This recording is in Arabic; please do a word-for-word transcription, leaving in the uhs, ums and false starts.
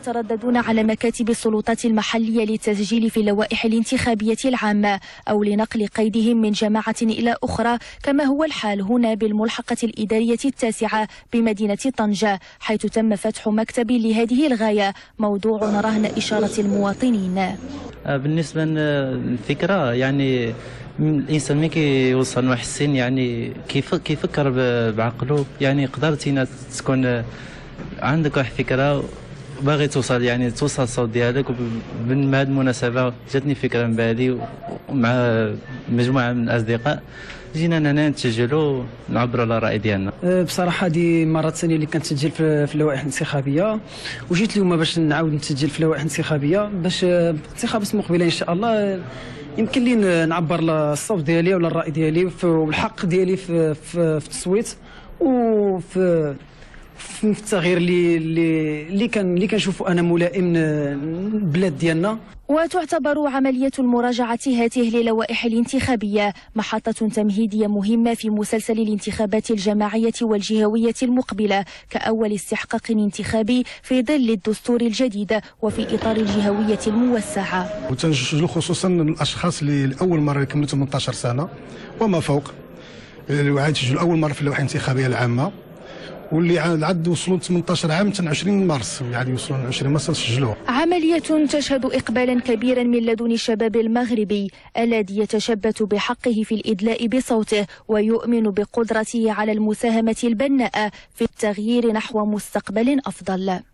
يترددون على مكاتب السلطات المحلية للتسجيل في اللوائح الانتخابية العامة أو لنقل قيدهم من جماعة إلى أخرى، كما هو الحال هنا بالملحقة الإدارية التاسعة بمدينة طنجة، حيث تم فتح مكتب لهذه الغاية، موضوع رهن إشارة المواطنين. بالنسبة للفكرة، يعني الانسان ملي كيوصل لواحد السن يعني كيف كيفكر بعقله، يعني قدرتي تكون عندك واحد الفكره باغي توصل، يعني توصل الصوت ديالك. ومن هذه المناسبه جاتني فكره من بالي مع مجموعه من الاصدقاء، جينا هنا نتسجلوا نعبروا على الراي ديالنا. بصراحه هذه المره الثانيه اللي كنتسجل في اللوائح الانتخابيه، وجيت اليوم باش نعاود نتسجل في اللوائح الانتخابيه باش الانتخابات المقبله ان شاء الله يمكن لي نعبر الصوت ديالي ولا الراي ديالي والحق ديالي في, في, في التصويت وفي في التغيير اللي اللي اللي كان اللي كنشوفوا انا ملائم للبلاد ديالنا. وتعتبر عملية المراجعة هذه للوائح الانتخابية محطة تمهيدية مهمة في مسلسل الانتخابات الجماعية والجهوية المقبلة كأول استحقاق انتخابي في ظل الدستور الجديد وفي إطار الجهوية الموسعة. وتنسجلوا خصوصا الأشخاص اللي لأول مرة يكملوا ثمانية عشر سنة وما فوق، اللي عاد يسجلوا أول مرة في اللوائح الانتخابية العامة، واللي عاد وصلوا ثمانية عشر عام حتى عشرين مارس، يعني يوصلوا ل عشرين مارس سجلوه. عملية تشهد إقبالا كبيرا من لدن الشباب المغربي الذي يتشبث بحقه في الإدلاء بصوته ويؤمن بقدرته على المساهمة البناءة في التغيير نحو مستقبل أفضل.